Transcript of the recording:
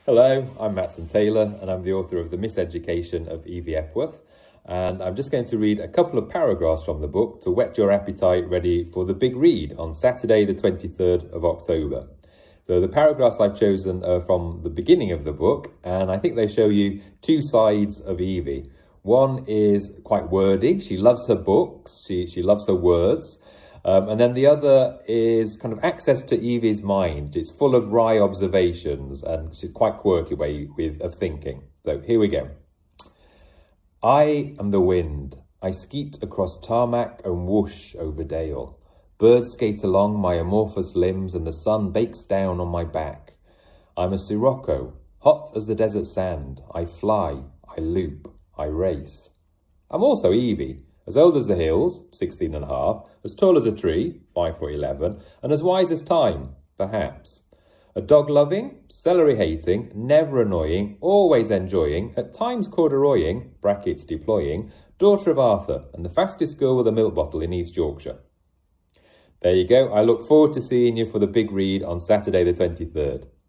Hello, I'm Matson Taylor and I'm the author of The Miseducation of Evie Epworth, and I'm just going to read a couple of paragraphs from the book to whet your appetite ready for the big read on Saturday the 23rd of October. So the paragraphs I've chosen are from the beginning of the book, and I think they show you two sides of Evie. One is quite wordy. She loves her books, she loves her words. And then the other is kind of access to Evie's mind. It's full of wry observations and she's quite quirky way of thinking. So here we go. I am the wind. I skeet across tarmac and whoosh over dale. Birds skate along my amorphous limbs and the sun bakes down on my back. I'm a sirocco, hot as the desert sand. I fly, I loop, I race. I'm also Evie. As old as the hills, 16 and a half, as tall as a tree, 5'11", and as wise as time, perhaps. A dog-loving, celery-hating, never annoying, always enjoying, at times corduroying, brackets deploying, daughter of Arthur, and the fastest girl with a milk bottle in East Yorkshire. There you go. I look forward to seeing you for the big read on Saturday the 23rd.